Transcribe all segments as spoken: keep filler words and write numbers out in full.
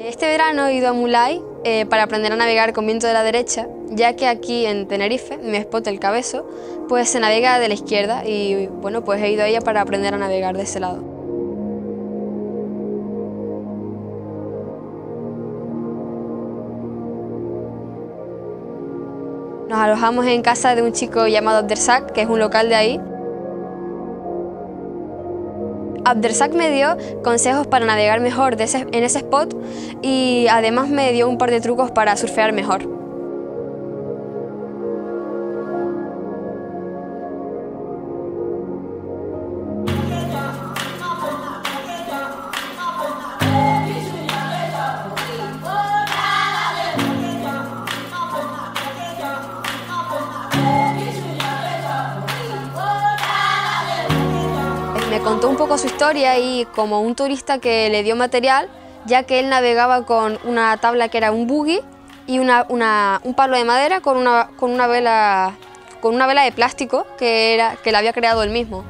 Este verano he ido a Mulay eh, para aprender a navegar con viento de la derecha, ya que aquí en Tenerife, en mi spot El Cabezo, pues se navega de la izquierda y bueno, pues he ido a ella para aprender a navegar de ese lado. Nos alojamos en casa de un chico llamado Abdersak, que es un local de ahí. Abdersak me dio consejos para navegar mejor de ese, en ese spot y además me dio un par de trucos para surfear mejor. Me contó un poco su historia y como un turista que le dio material, ya que él navegaba con una tabla que era un buggy y una, una, un palo de madera con una, con, una vela, con una vela de plástico que, era, que la había creado él mismo.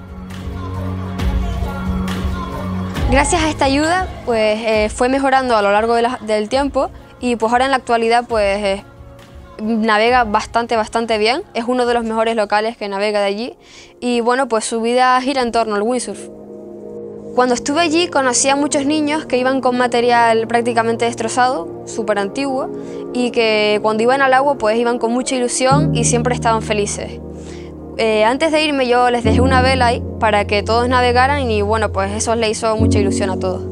Gracias a esta ayuda pues, eh, fue mejorando a lo largo de la, del tiempo y pues ahora en la actualidad pues, eh, navega bastante, bastante bien, es uno de los mejores locales que navega de allí y bueno, pues su vida gira en torno al windsurf. Cuando estuve allí conocí a muchos niños que iban con material prácticamente destrozado, súper antiguo, y que cuando iban al agua pues iban con mucha ilusión y siempre estaban felices. Eh, antes de irme yo les dejé una vela ahí para que todos navegaran y bueno, pues eso les hizo mucha ilusión a todos.